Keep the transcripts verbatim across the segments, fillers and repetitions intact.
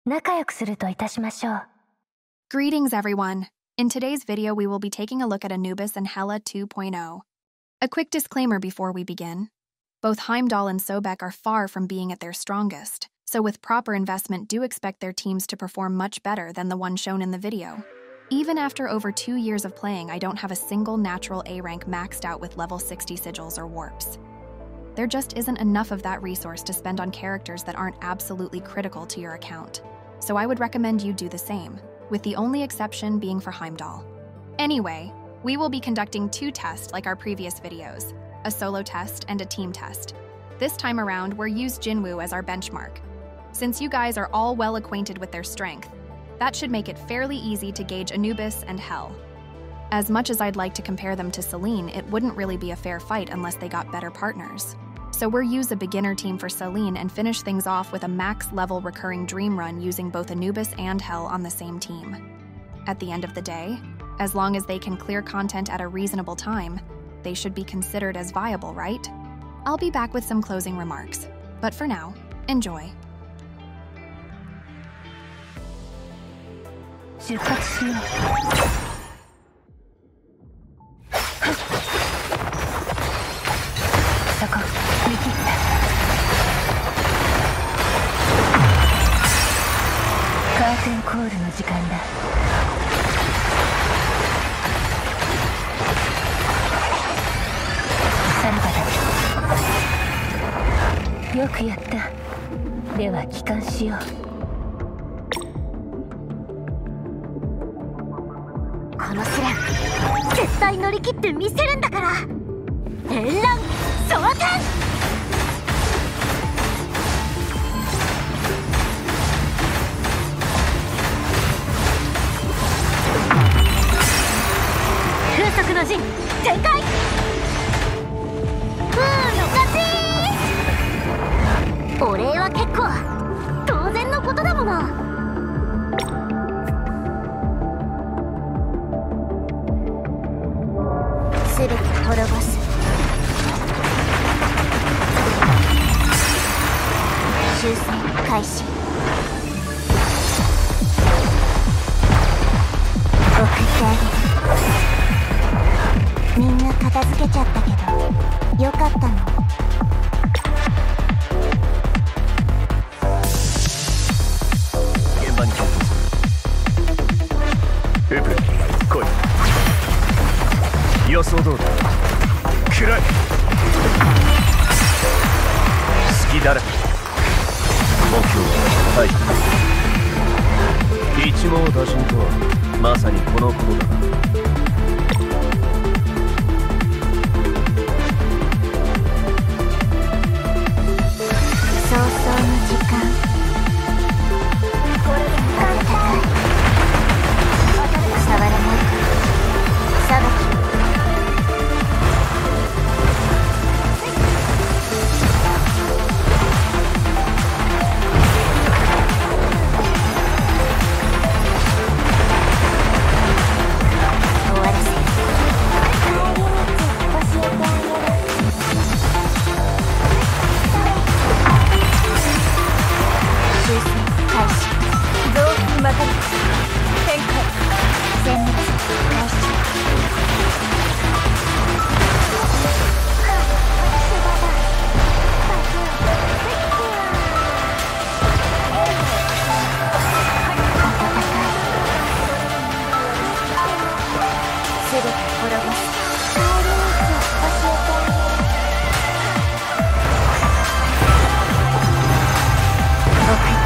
仲良くするといたしましょう。 Greetings, everyone. In today's video, we will be taking a look at Anubis and Hela two point oh. A quick disclaimer before we begin. Both Heimdall and Sobek are far from being at their strongest, so with proper investment, do expect their teams to perform much better than the one shown in the video. Even after over two years of playing, I don't have a single natural A rank maxed out with level sixty sigils or warps. There just isn't enough of that resource to spend on characters that aren't absolutely critical to your account. So I would recommend you do the same, with the only exception being for Heimdall. Anyway, we will be conducting two tests like our previous videos, a solo test and a team test. This time around, we're used Jinwoo as our benchmark. Since you guys are all well acquainted with their strength, that should make it fairly easy to gauge Anubis and Hel. As much as I'd like to compare them to Selene, it wouldn't really be a fair fight unless they got better partners. So we'll use a beginner team for Selene and finish things off with a max level recurring dream run using both Anubis and Hel on the same team. At the end of the day, as long as they can clear content at a reasonable time, they should be considered as viable, right? I'll be back with some closing remarks, but for now, enjoy. 出発しよう。そこ、見切った。カーテンコールの時間だ。さらばだ。よくやった。では帰還しよう。この試練、絶対乗り切ってみせるんだから。連乱昇天。風速の陣展開。ブーの勝ち。お礼は結構当然のことだもの。全て滅ぼす。修正開始。送ってあげる。みんな片付けちゃったけどよかったの。 現場に急行する。ウプ来い。予想通り暗い。隙だらけ。目標は退避。一網打尽とはまさにこのことだな。 早々の時間。これで暖かい。触らない。さばき。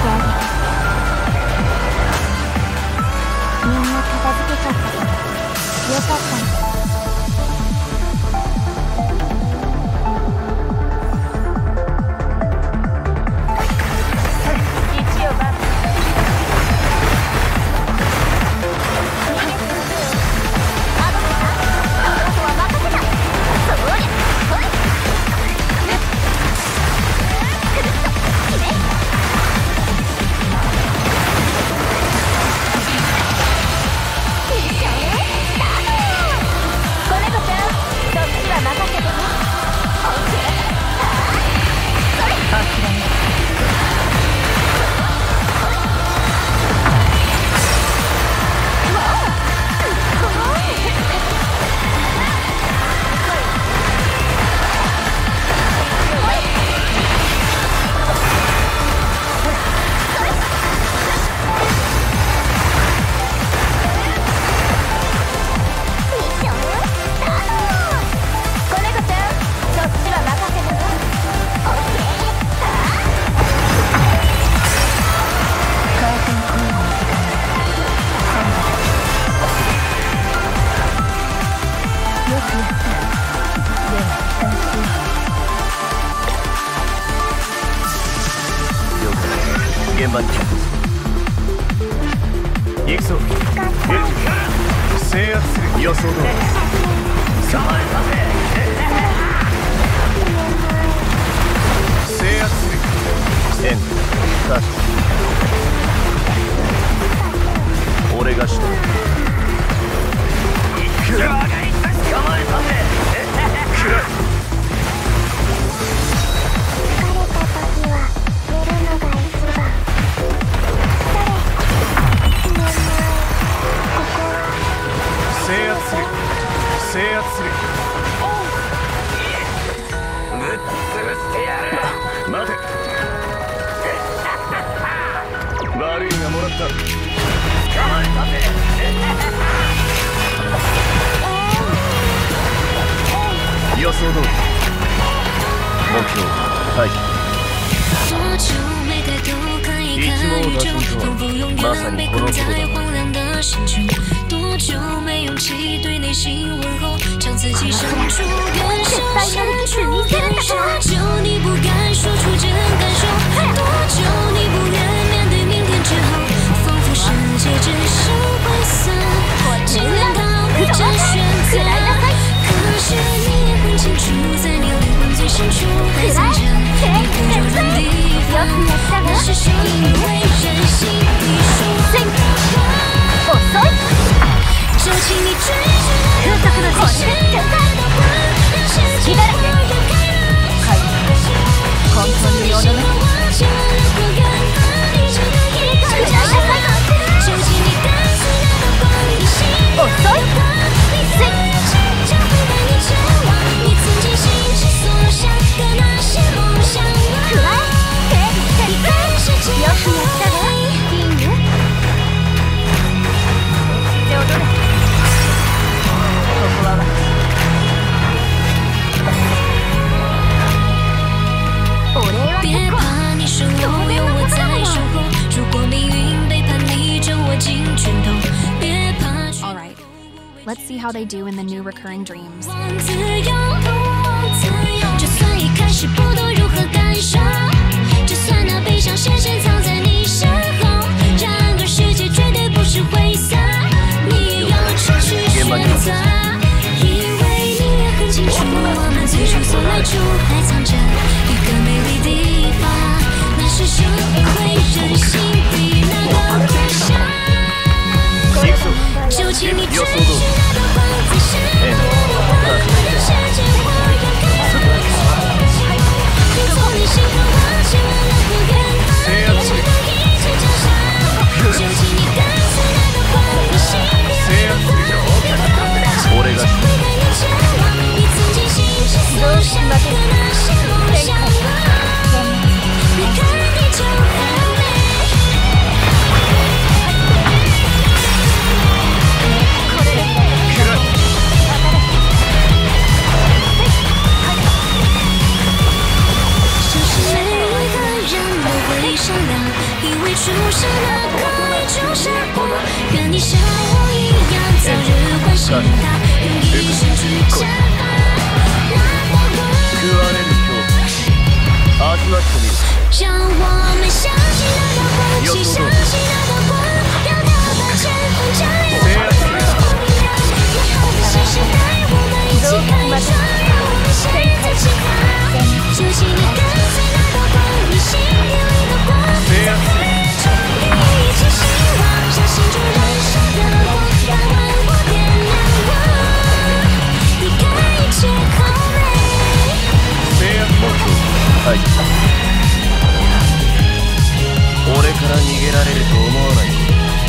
みんな片付けちゃったけど現場に行くぞ。制圧する。予想通り構えたぜ。制圧する。エンドカット。俺がしてくら捕まえたぜ。くら制圧する。制圧する。ぶっ潰してやる。待て。悪いがもらった。捕まえたぜ。予想通り。目標退避。一網打尽とはまさにこのことだ。 多久没勇气对内心问候，将自己生出原生深处感受，多久你不敢说出真感受，多久你不愿面对明天之后，仿佛世界只剩灰色，尽量逃避这选择，可是你很清楚，在你灵魂最深处还藏着你不柔软地方，那是谁因为任性地说话，就请你追寻那个光，最深的光，让世界为我开朗。本当に希望就让我远方一直的一个角落，就请你跟随那道光，你心里的光，你的眼睛将会带你前往你曾经心之所想的那些梦想。你跟世界后退。别怕，你说我有我在守候。如果命运背叛你，就握紧拳头。别怕。 All right, let's see how they do in the new recurring dreams. 自由，就算一开始不懂如何感受，就算那悲伤深深藏在你身后，然而世界绝对不是灰色，你要出去选择。清楚，我们最初所来处还藏着一个美丽地方，那是谁会任性的那个方向？就请你追寻那道光，最深的光，让世界为我开朗。你从你心中望向那个远方，一直的一起脚下，就请你跟随那道光，你心里的光，让世界会带你前往。所想的那些梦想吧，你看地球很美。就是每一个人都会善良，因为出生那刻也就是光。愿你像我一样早日唤醒它，用一生去绽放。让我们相信那道光，去相信那道光，让它把前方照亮。以后的新时代，我们一起看一场，让我们现在起航。就请你跟随那道光，你心里的光，在黑暗中熠熠一起希望，让心中燃烧的火把万物点亮我，你看一切好美。はい。俺から逃げられると思わない。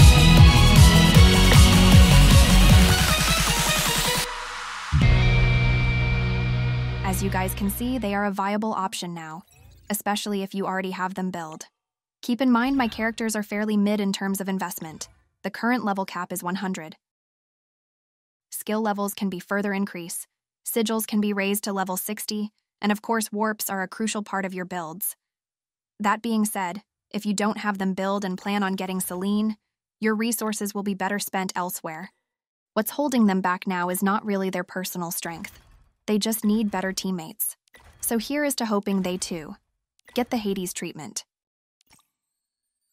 As you guys can see, they are a viable option now, especially if you already have them built. Keep in mind my characters are fairly mid in terms of investment. The current level cap is one hundred. Skill levels can be further increased. Sigils can be raised to level sixty. And of course, warps are a crucial part of your builds. That being said, if you don't have them build and plan on getting Selene, your resources will be better spent elsewhere. What's holding them back now is not really their personal strength. They just need better teammates. So here is to hoping they too get the Hades treatment.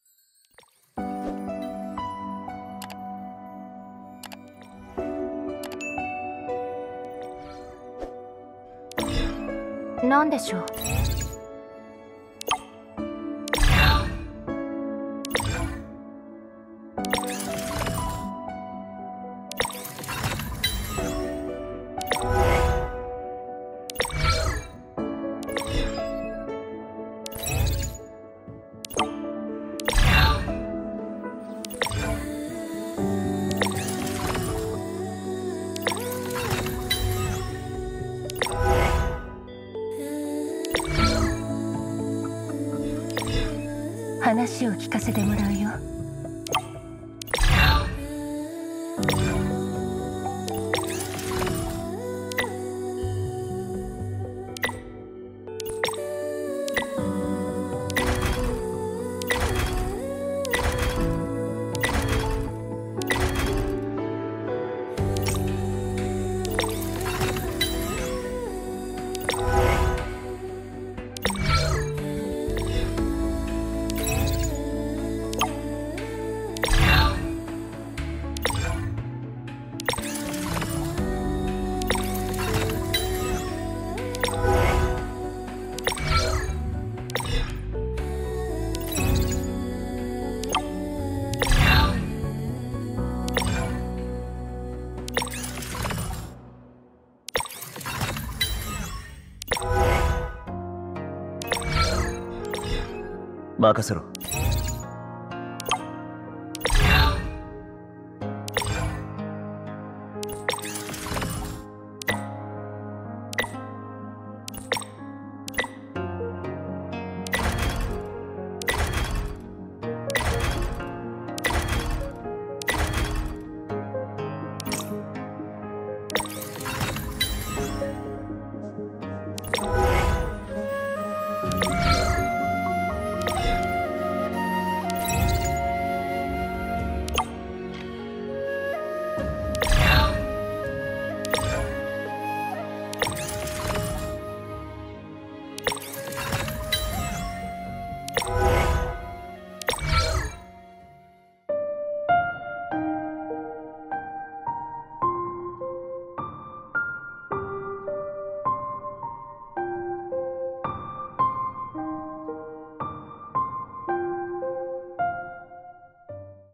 何でしょう。話を聞かせてもらうよ。 任せろ。